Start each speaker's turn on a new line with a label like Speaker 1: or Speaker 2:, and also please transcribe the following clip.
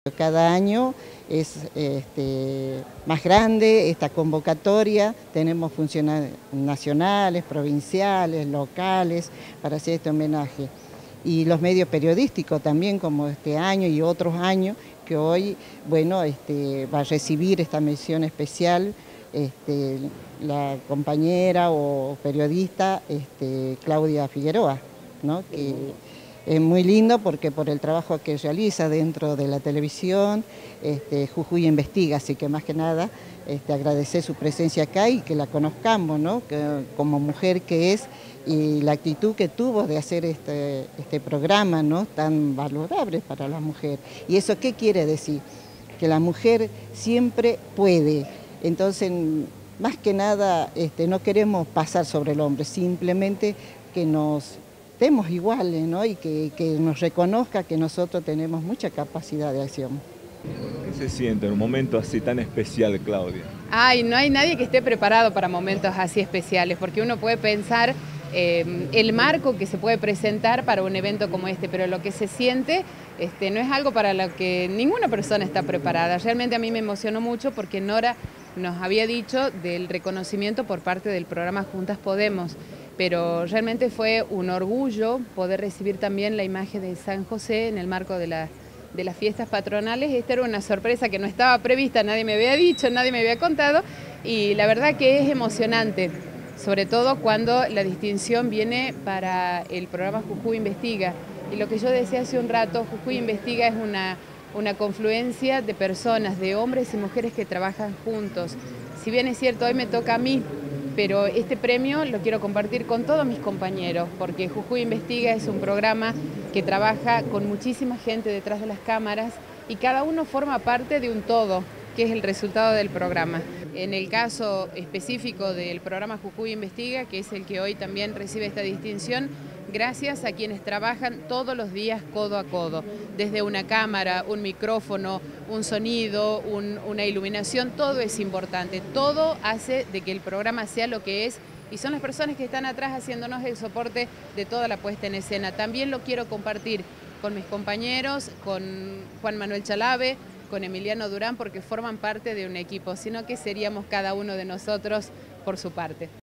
Speaker 1: Cada año es más grande esta convocatoria, tenemos funcionarios nacionales, provinciales, locales, para hacer este homenaje. Y los medios periodísticos también, como este año y otros años, que hoy, bueno, va a recibir esta mención especial la compañera o periodista Claudia Figueroa, ¿no? Que es muy lindo porque por el trabajo que realiza dentro de la televisión, Jujuy Investiga, así que más que nada agradecer su presencia acá y que la conozcamos, ¿no? Como mujer que es y la actitud que tuvo de hacer este programa, ¿no? Tan valorable para la mujer. ¿Y eso qué quiere decir? Que la mujer siempre puede. Entonces, más que nada, no queremos pasar sobre el hombre, simplemente que nos estemos iguales, ¿no? Y que nos reconozca que nosotros tenemos mucha capacidad de acción.
Speaker 2: ¿Qué se siente en un momento así tan especial, Claudia?
Speaker 3: Ay, no hay nadie que esté preparado para momentos así especiales, porque uno puede pensar el marco que se puede presentar para un evento como este, pero lo que se siente no es algo para lo que ninguna persona está preparada. Realmente a mí me emocionó mucho porque Nora nos había dicho del reconocimiento por parte del programa Juntas Podemos, pero realmente fue un orgullo poder recibir también la imagen de San José en el marco de las fiestas patronales. Esta era una sorpresa que no estaba prevista, nadie me había dicho, nadie me había contado, y la verdad que es emocionante, sobre todo cuando la distinción viene para el programa Jujuy Investiga. Y lo que yo decía hace un rato, Jujuy Investiga es una confluencia de personas, de hombres y mujeres que trabajan juntos. Si bien es cierto, hoy me toca a mí, pero este premio lo quiero compartir con todos mis compañeros, porque Jujuy Investiga es un programa que trabaja con muchísima gente detrás de las cámaras y cada uno forma parte de un todo, que es el resultado del programa. En el caso específico del programa Jujuy Investiga, que es el que hoy también recibe esta distinción, gracias a quienes trabajan todos los días codo a codo, desde una cámara, un micrófono, un sonido, una iluminación, todo es importante, todo hace de que el programa sea lo que es y son las personas que están atrás haciéndonos el soporte de toda la puesta en escena. También lo quiero compartir con mis compañeros, con Juan Manuel Chalave, con Emiliano Durán, porque forman parte de un equipo, sino que seríamos cada uno de nosotros por su parte.